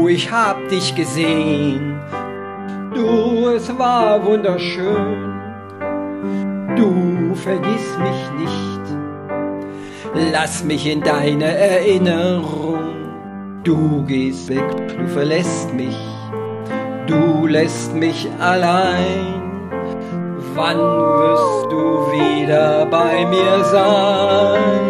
ich hab dich gesehen. Du, es war wunderschön. Du, vergiss mich nicht. Lass mich in deine Erinnerung. Du gehst weg, du verlässt mich. Du lässt mich allein. Wann wirst du wieder bei mir sein?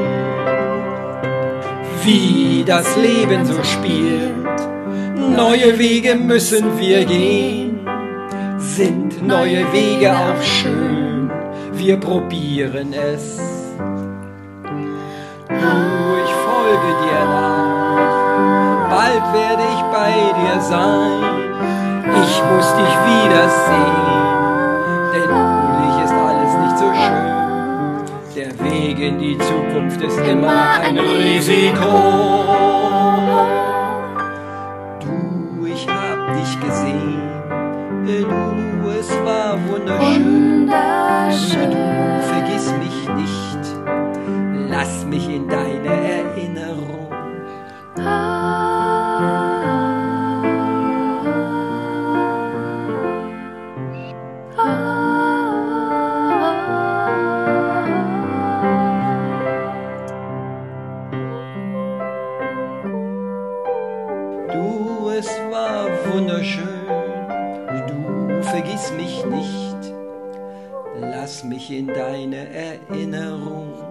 Wie das Leben so spielt, neue Wege müssen wir gehen. Sind neue Wege auch schön, wir probieren es. Du, ich folge dir nach, bald werde ich bei dir sein. Ich muss dich wiedersehen, denn ohne dich ist alles nicht so schön. Der Weg in die Zukunft ist immer ein Risiko. Du, ich hab dich gesehen. Du, es war wunderschön. Du, vergiss mich nicht. Lass mich in deine Erinnerung. Du, es war wunderschön. Du, vergiss mich nicht. Lass mich in deine Erinnerung.